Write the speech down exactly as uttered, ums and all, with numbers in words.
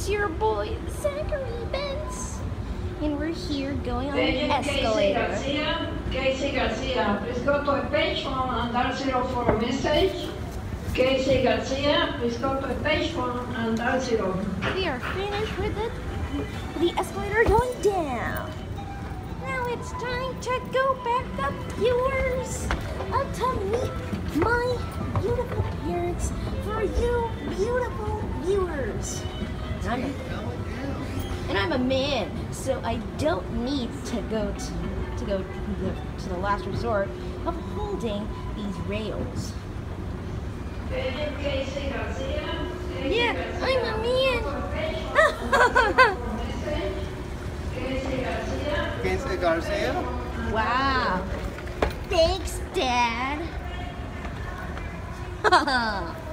it's your boy Zachary Benz, and we're here going on the escalator. Casey Garcia, please go to a page one and dial zero for a message. Casey Garcia, please go to a page one and dial zero. We are finished with the, the escalator going down. Now it's time to go back up, viewers, uh, to meet my beautiful parents for you beautiful viewers. And I'm, a, and I'm a man, so I don't need to go to, to go to the, to the last resort of holding these rails. Yeah, I'm a man. Casey Garcia? Wow. Thanks, Dad.